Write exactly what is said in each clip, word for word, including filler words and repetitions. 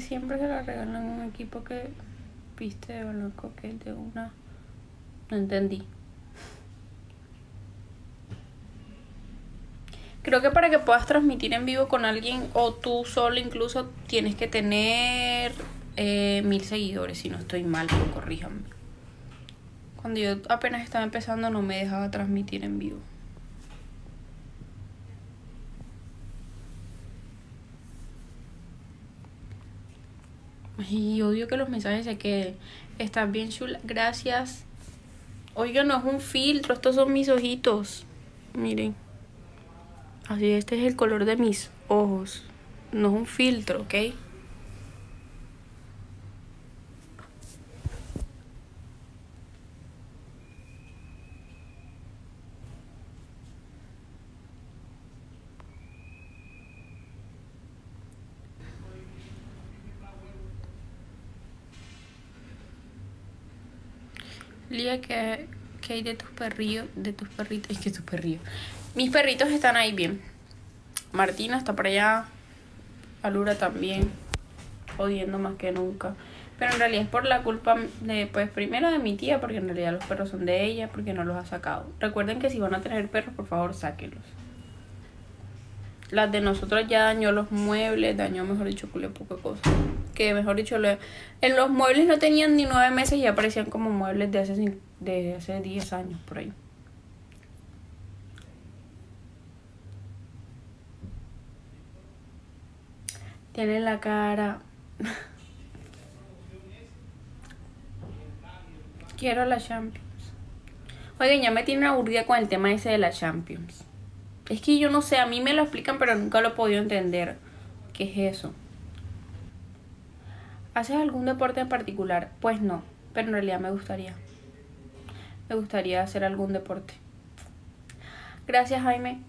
siempre se la regalan un equipo que viste de blanco que de una. No entendí. Creo que para que puedas transmitir en vivo con alguien o tú solo incluso tienes que tener eh, mil seguidores, si no estoy mal, pero corríjanme. Cuando yo apenas estaba empezando no me dejaba transmitir en vivo. Y odio que los mensajes se queden. Estás bien chula, gracias. Oiga, no es un filtro, estos son mis ojitos. Miren. Así, este es el color de mis ojos. No es un filtro, ¿ok? Lía, ¿qué, qué hay de tus perrillos? De tus perritos. Es que tus perrillos. Mis perritos están ahí bien. Martina está por allá. Alura también. Jodiendo más que nunca. Pero en realidad es por la culpa de, pues primero de mi tía, porque en realidad los perros son de ella, porque no los ha sacado. Recuerden que si van a tener perros, por favor, sáquenlos. Las de nosotros ya dañó los muebles, dañó, mejor dicho, culé poca cosa. Que mejor dicho, le... en los muebles no tenían ni nueve meses y ya parecían como muebles de hace, de hace diez años, por ahí. Tiene la cara... Quiero la Champions. Oigan, ya me tiene aburrida con el tema ese de la Champions. Es que yo no sé, a mí me lo explican, pero nunca lo he podido entender. ¿Qué es eso? ¿Haces algún deporte en particular? Pues no, pero en realidad me gustaría. Me gustaría hacer algún deporte. Gracias, Jaime,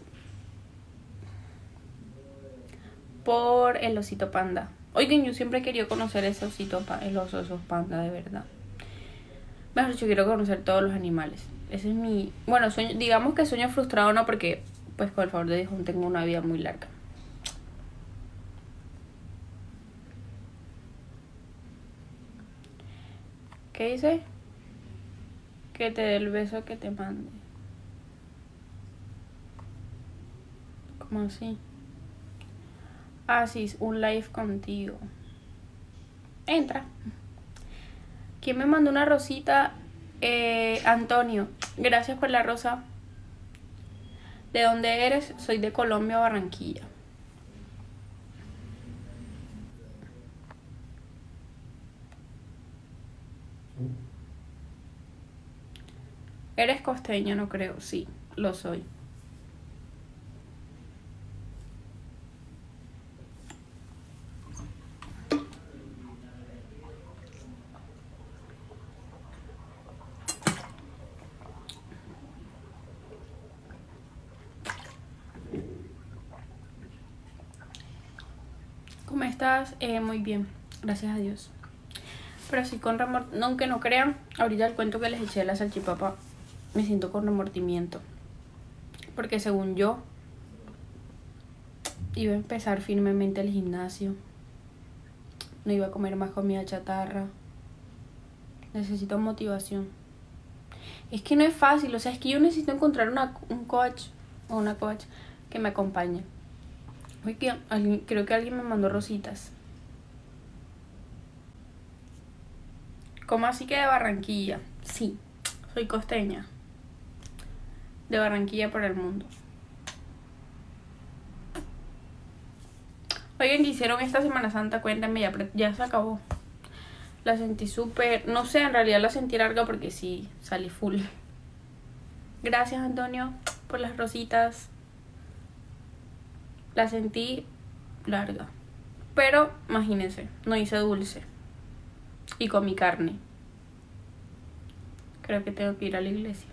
por el osito panda. Oigan, yo siempre he querido conocer ese osito, el oso, esos panda, de verdad. Mejor dicho, quiero conocer todos los animales. Ese es mi... Bueno, sueño, digamos que sueño frustrado, no, porque, pues, por el favor de Dios, tengo una vida muy larga. ¿Qué dice? Que te dé el beso que te mande. ¿Cómo así? Así, un live contigo. Entra. ¿Quién me mandó una rosita? Eh, Antonio. Gracias por la rosa. ¿De dónde eres? Soy de Colombia, Barranquilla. ¿Eres costeño? No creo. Sí, lo soy. ¿Cómo estás? Eh, muy bien, gracias a Dios. Pero sí con remordimiento, no, aunque no crean, ahorita el cuento que les eché de la salchipapa, me siento con remordimiento. Porque según yo, iba a empezar firmemente el gimnasio. No iba a comer más comida chatarra. Necesito motivación. Es que no es fácil, o sea, es que yo necesito encontrar una, un coach o una coach que me acompañe. Oye, alguien, creo que alguien me mandó rositas. ¿Cómo así que de Barranquilla? Sí, soy costeña. De Barranquilla por el mundo. Oigan, ¿qué hicieron esta Semana Santa? Cuéntenme, ya, ya se acabó. La sentí súper... No sé, en realidad la sentí larga porque sí, salí full. Gracias, Antonio, por las rositas. La sentí larga. Pero, imagínense, no hice dulce. Y comí carne. Creo que tengo que ir a la iglesia.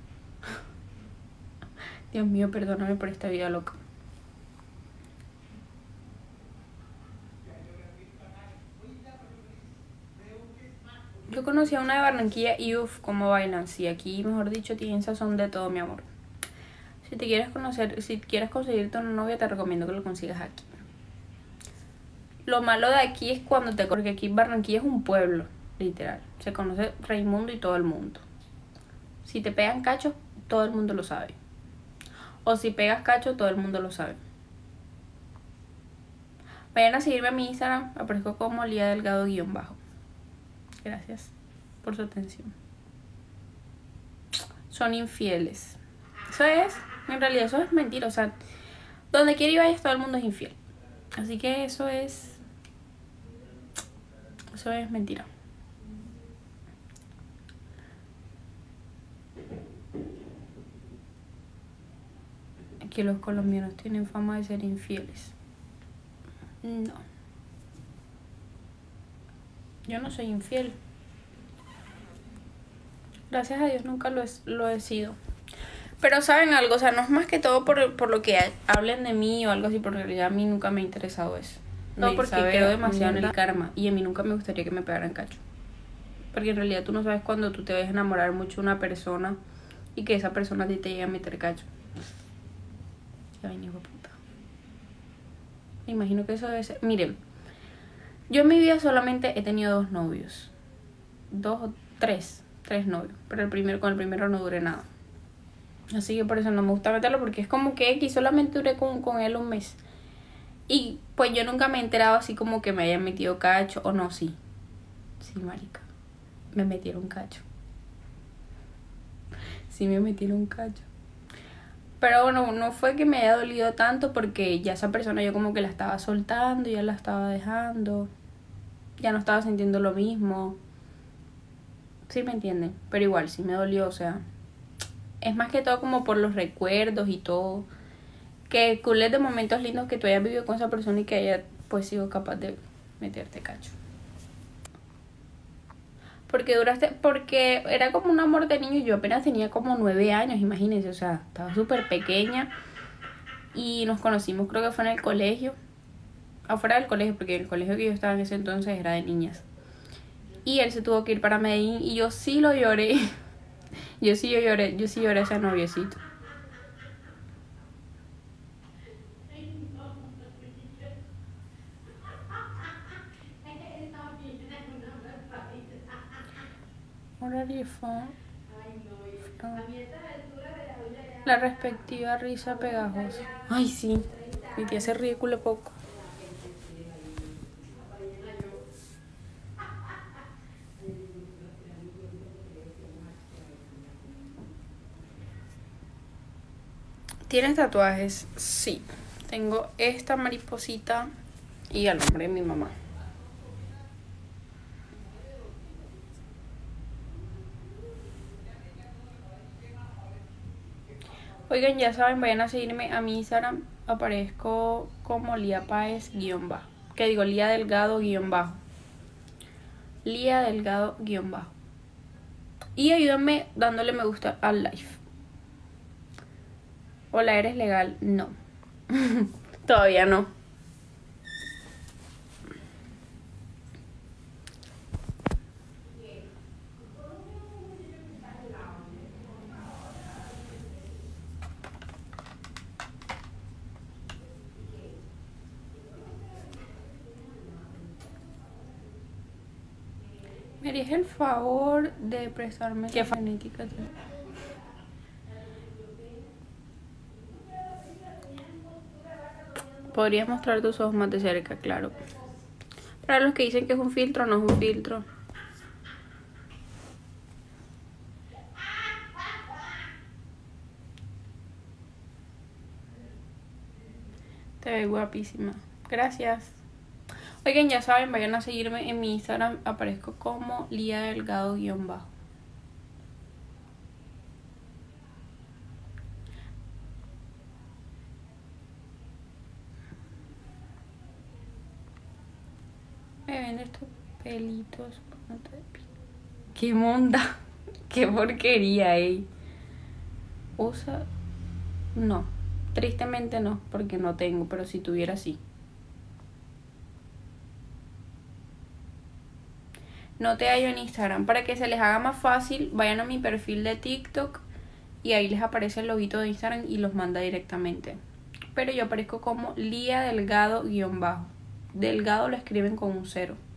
Dios mío, perdóname por esta vida loca. Yo conocí a una de Barranquilla y uff, cómo bailan. Sí, aquí, mejor dicho, tienen sazón de todo, mi amor. Si te quieres conocer, si quieres conseguirte una novia, te recomiendo que lo consigas aquí. Lo malo de aquí es cuando te... Porque aquí Barranquilla es un pueblo, literal. Se conoce Raimundo y todo el mundo. Si te pegan cacho, todo el mundo lo sabe. O si pegas cacho, todo el mundo lo sabe. Vayan a seguirme a mi Instagram. Aparezco como Lía Delgado guión bajo. Gracias por su atención. Son infieles. Eso es, en realidad eso es mentira. O sea, donde quiera y vayas todo el mundo es infiel. Así que eso es... Eso es mentira. Que los colombianos tienen fama de ser infieles. No. Yo no soy infiel. Gracias a Dios nunca lo he, lo he sido. Pero saben algo, o sea, no es más que todo por, por lo que hablen de mí o algo así, porque en realidad a mí nunca me ha interesado eso. No, porque creo demasiado en el karma y a mí nunca me gustaría que me pegaran cacho. Porque en realidad tú no sabes cuando tú te vas a enamorar mucho de una persona y que esa persona a ti te llegue a meter cacho. Ay, hijo de puta. Me imagino que eso debe ser... Miren, yo en mi vida solamente he tenido dos novios. Dos o tres. Tres novios. Pero el primero, con el primero no duré nada. Así que por eso no me gusta meterlo, porque es como que X, solamente duré con, con él un mes. Y pues yo nunca me he enterado así como que me hayan metido cacho. O no, sí. Sí, marica. Me metieron cacho. Sí me metieron cacho. Pero bueno, no fue que me haya dolido tanto, porque ya esa persona yo como que la estaba soltando, ya la estaba dejando. Ya no estaba sintiendo lo mismo. Sí me entienden, pero igual sí me dolió, o sea, es más que todo como por los recuerdos y todo. Que culés de momentos lindos que tú hayas vivido con esa persona y que haya pues sido capaz de meterte cacho. Porque duraste, porque era como un amor de niño y yo apenas tenía como nueve años, imagínense, o sea, estaba súper pequeña. Y nos conocimos, creo que fue en el colegio, afuera del colegio, porque el colegio que yo estaba en ese entonces era de niñas. Y él se tuvo que ir para Medellín y yo sí lo lloré. Yo sí yo lloré, yo sí lloré a ese noviecito. Horario phone. La respectiva risa pegajosa. Ay, sí. Mi tía se ridículo poco. ¿Tienes tatuajes? Sí. Tengo esta mariposita y el nombre de mi mamá. Oigan, ya saben, vayan a seguirme a mi Instagram. Aparezco como Lía Páez guión bajo. Que digo, Lía Delgado guión bajo. Lía Delgado guión bajo. Y ayúdenme dándole me gusta al live. Hola, ¿eres legal? No. Todavía no. ¿Me harías el favor de prestarme la genética? Podrías mostrar tus ojos más de cerca, claro. Para los que dicen que es un filtro, no es un filtro. Te ves guapísima. Gracias. Oigan, ya saben, vayan a seguirme en mi Instagram. Aparezco como Lía Delgado guión bajo. Me ven estos pelitos. Qué monda. Qué porquería, eh. Usa. No. Tristemente no, porque no tengo, pero si tuviera sí. No te hallo en Instagram. Para que se les haga más fácil, vayan a mi perfil de TikTok y ahí les aparece el loguito de Instagram y los manda directamente. Pero yo aparezco como Lía Delgado guión bajo. delgado lo escriben con un cero.